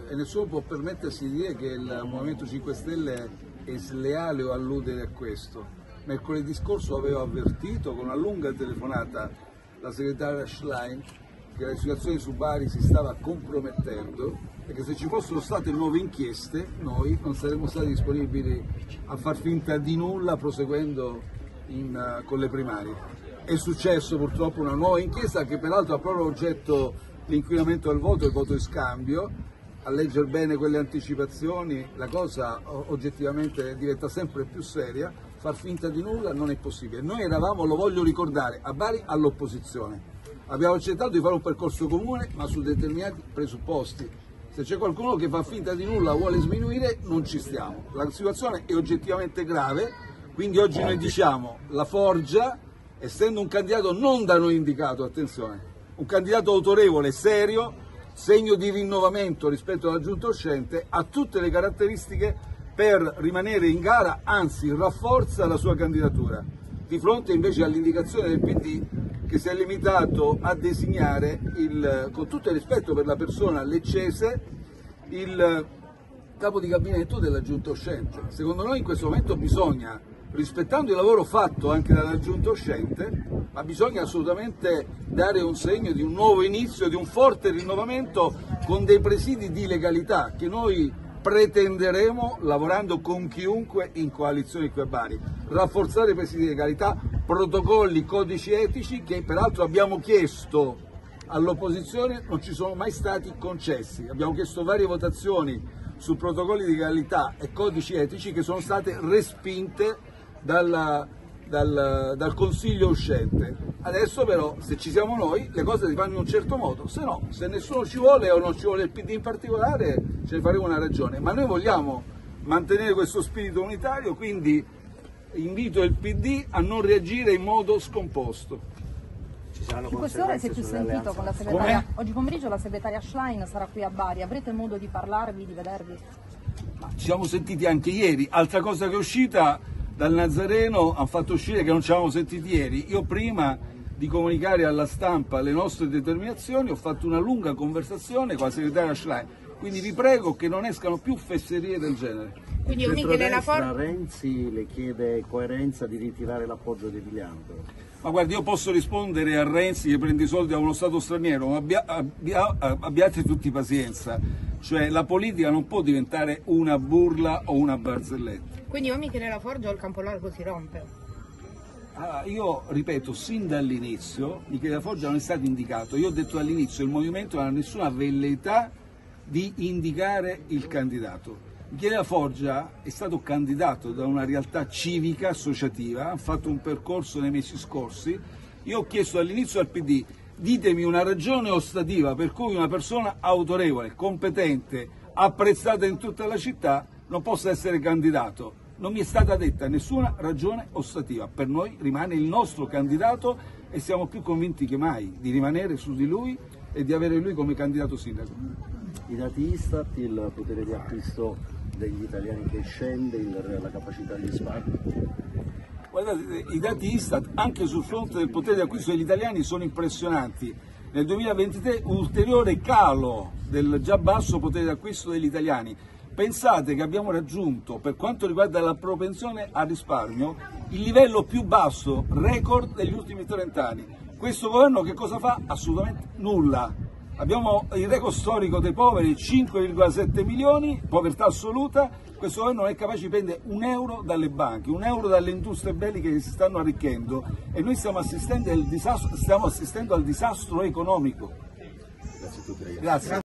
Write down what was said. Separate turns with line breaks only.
e nessuno può permettersi di dire che il Movimento 5 Stelle è sleale o alludere a questo. Mercoledì scorso avevo avvertito con una lunga telefonata la segretaria Schlein che la situazione su Bari si stava compromettendo e che se ci fossero state nuove inchieste noi non saremmo stati disponibili a far finta di nulla proseguendo con le primarie. È successo purtroppo una nuova inchiesta che peraltro ha proprio oggetto l'inquinamento del voto e il voto di scambio. A leggere bene quelle anticipazioni la cosa oggettivamente diventa sempre più seria, far finta di nulla non è possibile. Noi eravamo, lo voglio ricordare, a Bari all'opposizione, abbiamo accettato di fare un percorso comune ma su determinati presupposti. Se c'è qualcuno che fa finta di nulla o vuole sminuire non ci stiamo, la situazione è oggettivamente grave, quindi oggi noi diciamo la Forgia, essendo un candidato non da noi indicato, attenzione, un candidato autorevole e serio, segno di rinnovamento rispetto alla giunta uscente, ha tutte le caratteristiche per rimanere in gara, anzi rafforza la sua candidatura, di fronte invece all'indicazione del PD che si è limitato a designare, con tutto il rispetto per la persona leccese, il capo di gabinetto della giunta uscente. Secondo noi in questo momento bisogna, rispettando il lavoro fatto anche dalla giunta uscente, ma bisogna assolutamente dare un segno di un nuovo inizio, di un forte rinnovamento con dei presidi di legalità che noi pretenderemo lavorando con chiunque in coalizione qui a Bari. Rafforzare i presidi di legalità, protocolli, codici etici che peraltro abbiamo chiesto all'opposizione, non ci sono mai stati concessi. Abbiamo chiesto varie votazioni su protocolli di legalità e codici etici che sono state respinte dal Consiglio uscente. Adesso però, se ci siamo noi, le cose si fanno in un certo modo, se no, se nessuno ci vuole o non ci vuole il PD in particolare, ce ne faremo una ragione. Ma noi vogliamo mantenere questo spirito unitario, quindi invito il PD a non reagire in modo scomposto.
In queste ore si è più sentito con la segretaria. Oggi pomeriggio la segretaria Schlein sarà qui a Bari, avrete modo di parlarvi, di vedervi?
Ci siamo sentiti anche ieri, altra cosa che è uscita dal Nazareno, hanno fatto uscire che non ci avevamo sentiti ieri. Io prima di comunicare alla stampa le nostre determinazioni ho fatto una lunga conversazione con la segretaria Schlein, quindi vi prego che non escano più fesserie del genere.
Quindi il centrodestra
Renzi le chiede coerenza di ritirare l'appoggio di Emiliano.
Ma guardi, io posso rispondere a Renzi che prende i soldi da uno Stato straniero, ma abbiate tutti pazienza, cioè la politica non può diventare una burla o una barzelletta.
Quindi o Michele Laforgia o il campo largo si rompe?
Io ripeto, sin dall'inizio Michele Laforgia non è stato indicato, io ho detto all'inizio il movimento non ha nessuna velleità di indicare il candidato. Michele Laforgia è stato candidato da una realtà civica, associativa, ha fatto un percorso nei mesi scorsi. Io ho chiesto all'inizio al PD, ditemi una ragione ostativa per cui una persona autorevole, competente, apprezzata in tutta la città non possa essere candidato. Non mi è stata detta nessuna ragione ostativa, per noi rimane il nostro candidato e siamo più convinti che mai di rimanere su di lui e di avere lui come candidato sindaco.
I dati Istat, il potere di acquisto degli italiani che scende, la capacità di risparmio?
Guardate, i dati Istat anche sul fronte del potere di acquisto degli italiani sono impressionanti. Nel 2023 un ulteriore calo del già basso potere di acquisto degli italiani. Pensate che abbiamo raggiunto, per quanto riguarda la propensione al risparmio, il livello più basso, record degli ultimi 30 anni. Questo governo che cosa fa? Assolutamente nulla. Abbiamo il record storico dei poveri, 5,7 milioni, povertà assoluta. Questo governo non è capace di prendere un euro dalle banche, un euro dalle industrie belliche che si stanno arricchendo e noi stiamo assistendo al disastro economico.
Grazie a tutti, ragazzi.
Grazie.